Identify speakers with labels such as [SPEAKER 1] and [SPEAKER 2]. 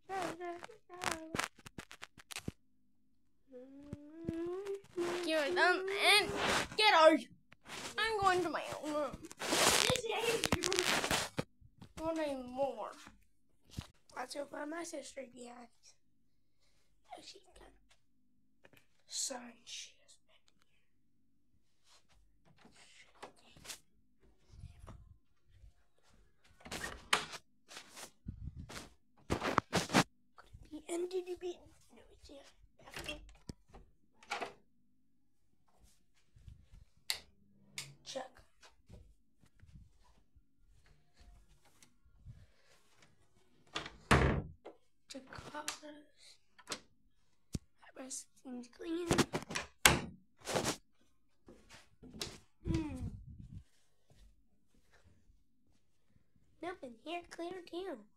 [SPEAKER 1] Give it done and get out. I'm going to my own room. Not anymore. Let's go find my sister behind. Oh, she's gone. Son, she has been here. Could it be ended a bit? No, it's here. Check. The cars. That rest seems clean. Nothing here, clear too.